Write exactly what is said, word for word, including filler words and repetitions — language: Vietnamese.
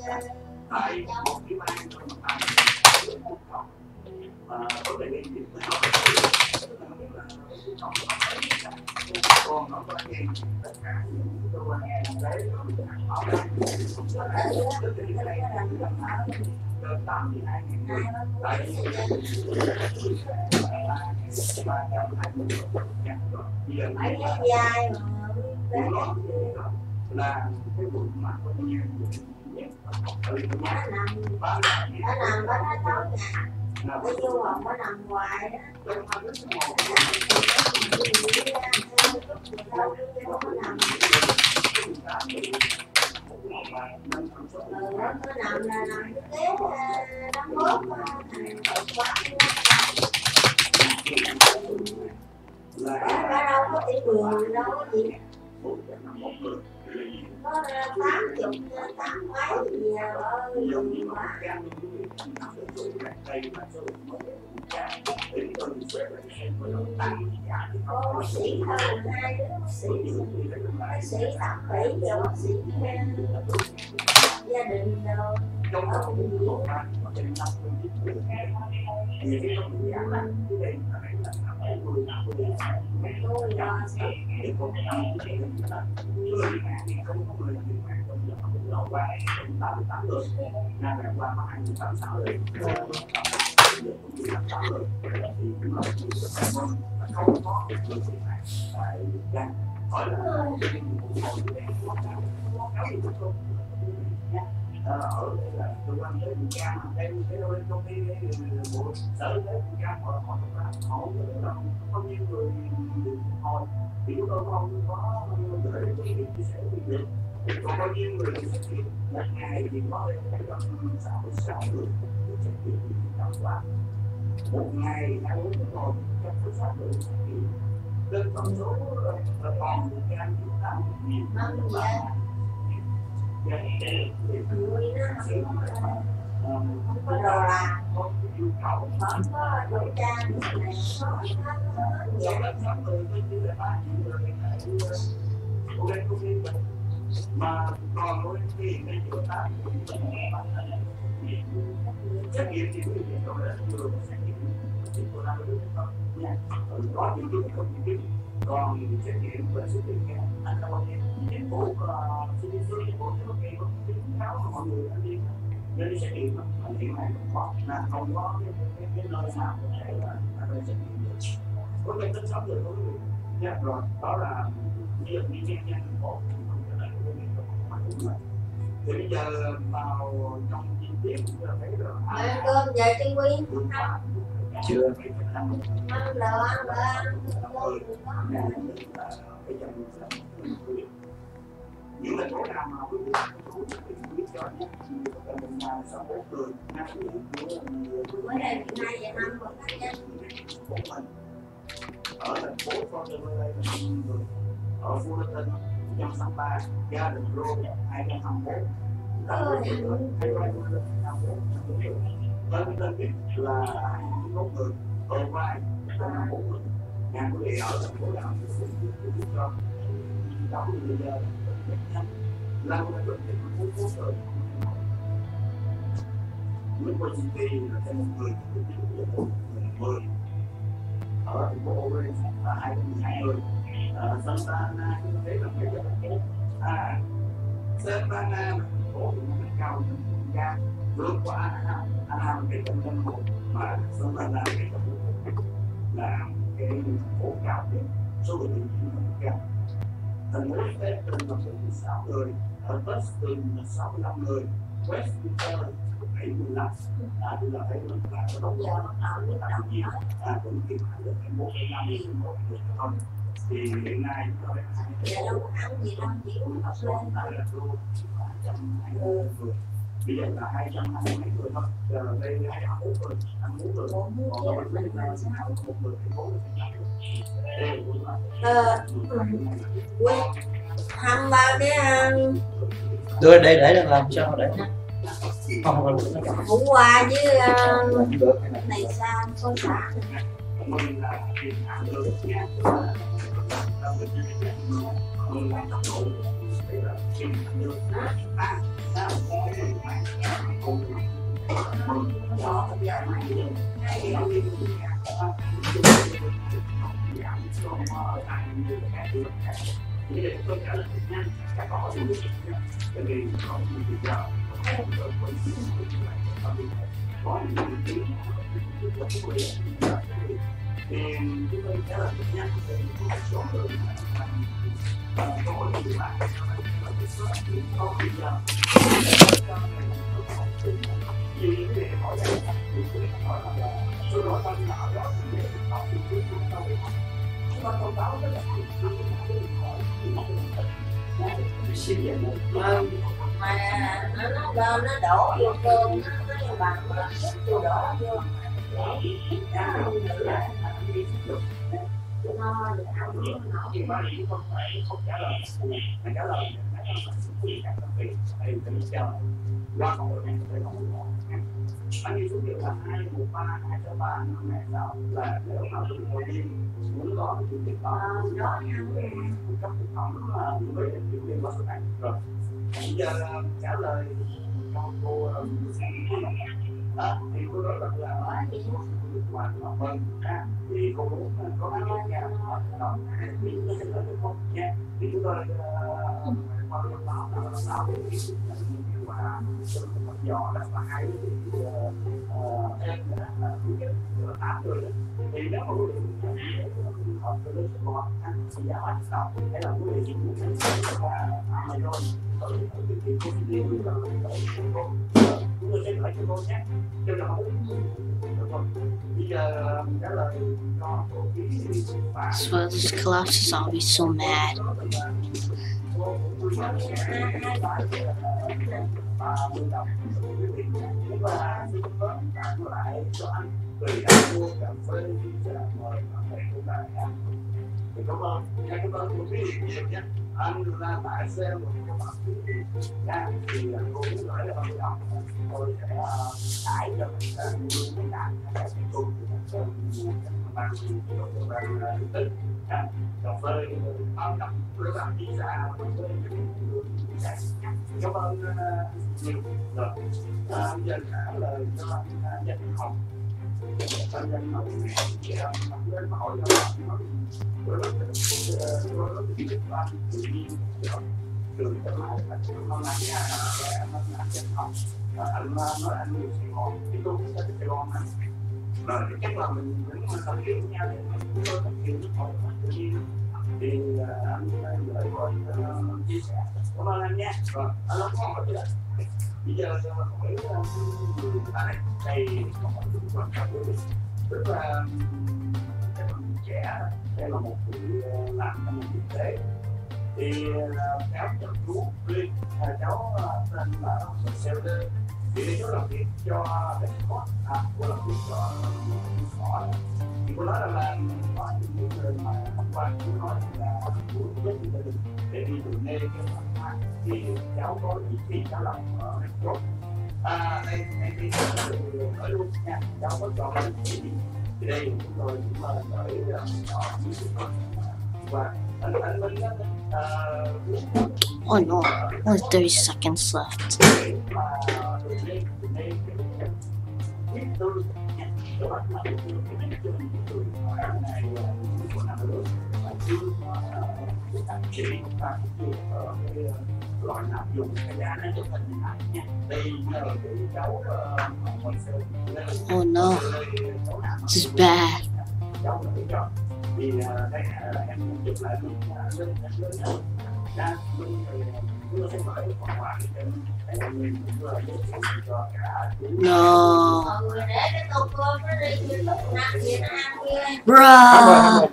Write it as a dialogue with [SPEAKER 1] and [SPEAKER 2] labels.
[SPEAKER 1] tại một cái ban trong một năm mà có thể gây dịch còn nó có thể tất cả những cơ quan y tế bảo đảm tức là cái này là tám mươi hai nghìn người tại ba trăm hai mươi
[SPEAKER 2] mấy cái dài mà
[SPEAKER 1] là cái vụ mà có nhiều
[SPEAKER 2] nó nằm nó nằm nó tối nhà cái du hồng nó nằm ngoài đó nó nằm là nằm cái ghế năm mốt nó đâu có tiểu đường đâu có gì có tám chục tám mấy gì ơi quá bác sĩ hơn hai đứa bác sĩ bác sĩ tập bảy giờ bác sĩ gia đình rồi tôi lo sợ
[SPEAKER 1] ở đây là cơ quan tới điều tra mà đem cái đâu lên công ty bộ sở tới điều tra họ họ họ họ có nhiều người hồi thì chúng tôi không có gửi đến cái chia sẻ được còn bao nhiêu người xét nghiệm một ngày thì có đến sáu sáu người xét nghiệm nhiều quá một ngày hai bốn tiếng rồi các số sáu người xét nghiệm lên con số còn một cái anh chúng ta nhiều
[SPEAKER 2] người nó không có đồ làm không có đồ trang này
[SPEAKER 1] mà còn đôi khi cái chỗ ta xét nghiệm thì cái gì đó là vừa xét nghiệm thì của ta được có những cái không những cái còn xét nghiệm về xét nghiệm cái anh đâu có chính phủ xê đê xê chính phủ có kỳ có khuyến cáo mà mọi người anh đi nên đi xét nghiệm hiện nay là không có cái cái cái nơi nào có thể là anh đi xét nghiệm được có cái tính sống được của quý vị nha rồi đó là bây giờ đi nhanh nhanh thành phố không trở lại của mình không thì bây giờ vào trong chi tiết chúng ta thấy rồi
[SPEAKER 2] ăn cơm về Trinh Quyên
[SPEAKER 1] chưa
[SPEAKER 2] ăn đồ ăn đồ ăn
[SPEAKER 1] những thành phố nào mà quý vị biết cho nhé mình là sáu bốn người năm người
[SPEAKER 2] mới đây hiện nay về năm của các dân
[SPEAKER 1] của mình ở thành phố con đường đây là người ở Fullerton một trăm sáu mươi ba gia đình Rô hai trăm năm mươi mốt hai trăm năm mươi mốt tên tên biết là hai mươi mốt người ở vai là bốn người nhà quý vị ở thành phố nào thì biết cho cháu bây giờ là một cái bệnh nhân phố phố rồi lúc mà chị đi là thêm một người một người ở thành phố Orange là hai mươi hai người Santa Ana như thế là cái thành phố à Santa Ana là thành phố thì cao hơn ga vượt qua Anaheim Anaheim cái thành phố một mà Santa Ana cái thành phố là cái thành phố cao nhất số người nhiễm cao thành phố Houston là bốn mươi sáu người, ở Boston là sáu mươi lăm người, Westminster bảy mươi lăm, à tôi là thấy là là có đông gió nó tăng nhiều, à cũng kịp được cái một phẩy năm nghìn một người thôi. Thì hiện nay có lẽ
[SPEAKER 2] dạ đâu ăn gì đâu chỉ uống cà phê
[SPEAKER 1] là luôn hai trăm hai mươi người, bây giờ là hai trăm hai mươi mấy người thôi, giờ đây hai trăm bốn người, ăn bốn người, còn ở bên này là một người thành phố
[SPEAKER 2] ờ quên thăm ba cái
[SPEAKER 3] đưa đây để làm làm sao để không còn
[SPEAKER 2] hôm qua với uh, này sao con xã
[SPEAKER 1] mình là tiền hàng được nha là mình mình làm tốc độ đây là tiền hàng được ta ta có cái tôi trả lời nhanh các câu hỏi của mình bởi vì có một việc giờ có những cái thì chúng tôi trả lời nhanh về một số lượng câu hỏi của bạn có bây giờ vì cái việc hỏi là hỏi là số đó tăng nhỏ đó thì để học thì chúng ta phải học chúng ta thông báo rất là
[SPEAKER 2] mà nó nó đo nó đổ vô cơm nó nó bằng nó đổ vô nó được ăn nó
[SPEAKER 1] thì ba điểm không phải không trả lời mà trả lời thì các công ty hay phải chờ qua câu hỏi này phải không có anh đi số liệu là hai một ba hai sáu ba năm hai sáu là nếu mà chúng tôi đi muốn có cái chuyện đó đó cấp thực phẩm với chuyện liên quan này rồi bây giờ trả lời cho cô đó thì cô nói rằng là hoàn toàn vâng thì cô muốn có cái chuyện nhà đó thì tôi sẽ nói được không nha thì chúng tôi qua cái báo là báo về cái chuyện mà dò đó và hai cái em là thứ nhất là tám người thì nếu mà quý vị hợp với lớp của họ thì giá bán sau hay là quý vị chỉ muốn là Amazon rồi thì thì cô đi là chúng tôi sẽ lại cho cô nhé cho nó bây giờ trả lời cho cô
[SPEAKER 4] So this class is always so mad.
[SPEAKER 1] và xin có tặng lại cho anh vì đã mua cà phê và mời bạn bè của bạn thì cảm ơn cảm ơn một cái nhiều nhé anh ra tại xe một cái bạn nha thì cô muốn nói là bạn đọc tôi sẽ tải cho bạn luôn cái đàn cái cô bạn bạn tích cà phê ăn cặp với bạn đi ra cảm ơn nhiều rồi bây giờ trả lời cho danh học danh danh học sẽ lên hỏi cho bạn rồi nó sẽ rồi nó sẽ biết bạn tự nhiên từ từ lại hôm nay nhà sẽ nó là danh học anh nói anh nhiều Sài Gòn thì tôi cũng sẽ đi Sài Gòn anh rồi chắc là mình cũng làm chuyện với nhau để chúng tôi nói chuyện hỏi tự nhiên thì anh gửi qua chia sẻ cảm ơn anh nhé rồi anh không có hỏi gì hết bây giờ hỏi người tại đây câu hỏi cũng quan trọng với tức là các bạn trẻ đây là một người làm trong một kinh tế thì cháu cho chú Riêng cháu tên là Seller thì đây cháu làm việc cho Best Sport à cô làm việc cho Sport thì cô nói rằng là có những người mà hôm qua cô nói là muốn với gia đình để đi từ nơi cái mặt thì cháu có vị trí cháu làm ở Best Sport à đây đây đi nói luôn nha cháu có chọn vị trí thì đây chúng tôi cũng là gửi cho và anh anh Minh
[SPEAKER 4] Oh no, only thirty seconds left.
[SPEAKER 1] loại nào dùng cái da nó chụp hình lại nha đây nhờ cái cháu
[SPEAKER 4] Oh no, this is bad.
[SPEAKER 1] cháu để cho thì đây em chụp lại mình lên lên lên ra mình chúng sẽ mở phần quà để em mình cũng là giới thiệu cho cả
[SPEAKER 4] No.
[SPEAKER 2] mọi người để cái tô cơm nó đi như lúc nào vậy nó ăn kia
[SPEAKER 4] Bruh.